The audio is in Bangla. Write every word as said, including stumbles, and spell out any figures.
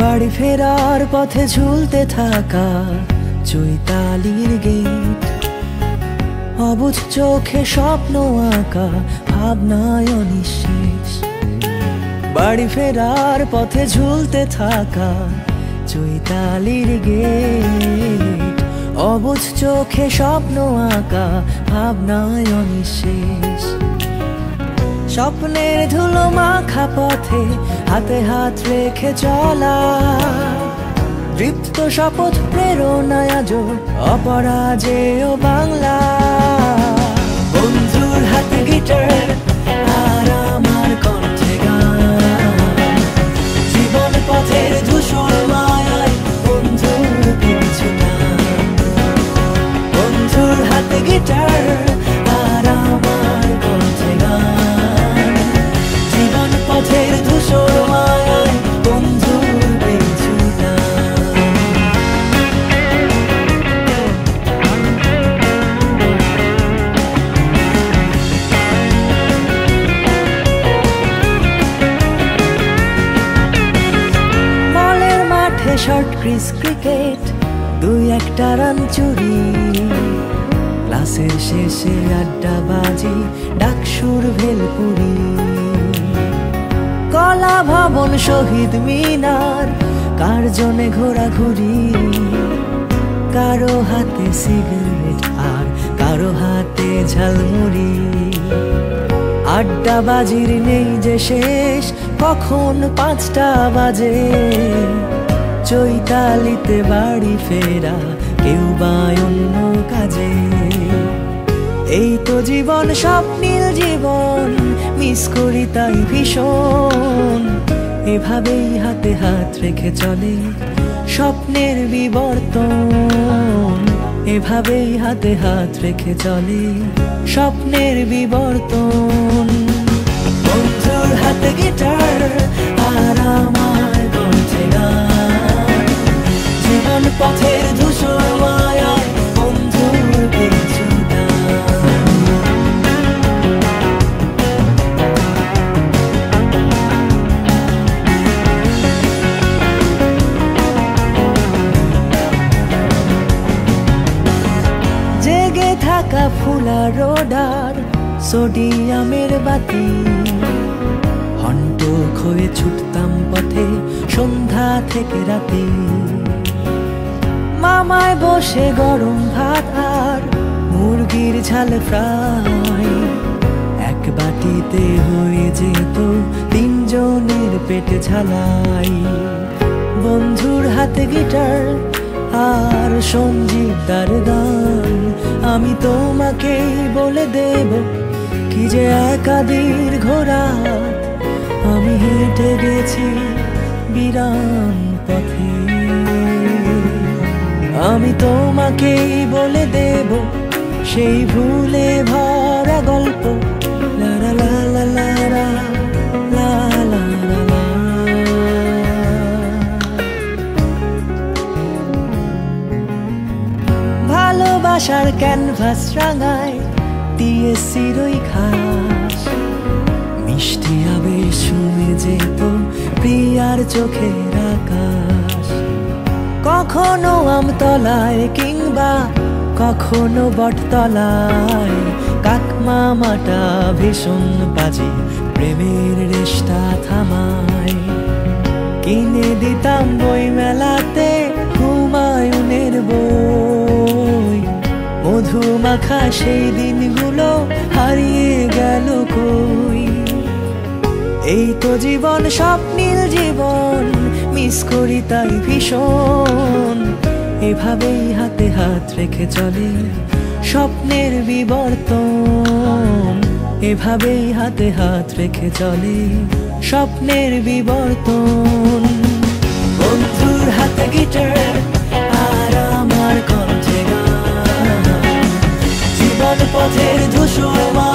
বাড়ি ফেরার পথে ঝুলতে থাকা চৈতালির গেট, অবুঝ চোখে স্বপ্ন আঁকা ভাবনায় অনিঃশেষ। বাড়ি ফেরার পথে ঝুলতে থাকা চৈতালির গেট, অবুঝ চোখে স্বপ্ন আঁকা ভাবনায় অনিঃশেষ। স্বপ্নের ধুলো মাখা পথে হাতে হাত রেখে চলা, দৃপ্ত শপথ প্রেরণায় আজ অপরাজেয় বাংলা। বন্ধুর হাতে গিটার আর আমার কণ্ঠে গান, জীবন পথের ধূসর মায়ায় বন্ধুর পিছু টান। বন্ধুর হাতে গিটার আর আমার কণ্ঠে গান, জীবন পথের ধূসর মায়ায় বন্ধুর পিছু টান। মলের মাঠে শর্ট ক্রিজ ক্রিকেট, দুই একটা রান চুরি, ক্লাসের শেষে আড্ডা বাজি ডাকসুর ভেলপুরি। কলা ভবন শহীদ মিনার কার্জনে ঘোরাঘুরি, কারো হাতে সিগারেট আর কারো হাতে ঝালমুড়ি। আড্ডা বাজির নেই যে শেষ, কখন পাঁচটা বাজে, চৈতালিতে বাড়ি ফেরা কেউ বা অন্য কাজে। এই তো জীবন, স্বপ্নীল জীবন, মিস করি তাই ভীষণ। এভাবেই হাতে হাত রেখে চলে স্বপ্নের বিবর্তন, এভাবেই হাতে হাত রেখে চলে স্বপ্নের বিবর্তন। বন্ধুর হাতে গিটার আর আমার কণ্ঠে গান, জীবন পথের ধূসর মায়ায় বন্ধুর পিছু টান। জেগে থাকা ফুলা রোডার সোডিয়ামের বাতি, হন্ট হয়ে ছুটতাম পথে সন্ধ্যা থেকে রাতে। মামায় বসে গরম ভাত আর মুরগির ঝাল ফ্রাই, এক বাটিতে হয়ে যেত তিনজনের পেটে ঝালাই। বন্ধুর হাতে গিটার আর সঞ্জীবদার গান, আমি তোমাকেই বলে দেব কি যে একা দীর্ঘ রাত আমি হেঁটে গেছি বিরাম পথে। আমি তোমাকেই বলে দেব সেই ভুলে ভরা গল্প, লা লা লা লা লা লা লা লা লা। ভালোবাসার ক্যানভাস রাঙায় দিয়ে শিরোই খাস, মিষ্টি আবেশ শুনে যেত প্রিয়ার চোখের আকাশ। কখনো আমতলায় কিংবা কখনো বটতলায়, কাকমামাটা ভীষণ বাজি প্রেমের রেশটা থামায়। কিনে দিতাম বই মেলাতে হুমায়ুনের বই, মধুমাখা সেই দিনগুলো হারিয়ে গেল কই। এই তো জীবন, স্বপ্নীল জীবন, মিস করি তাই ভীষণ। এভাবেই হাতে হাত রেখে চলে স্বপ্নের বিবর্তন, এভাবেই হাতে হাত রেখে চলে স্বপ্নের বিবর্তন। বন্ধুর হাতে গিটার আর আমার কণ্ঠে গান, জীবন পথের ধূসর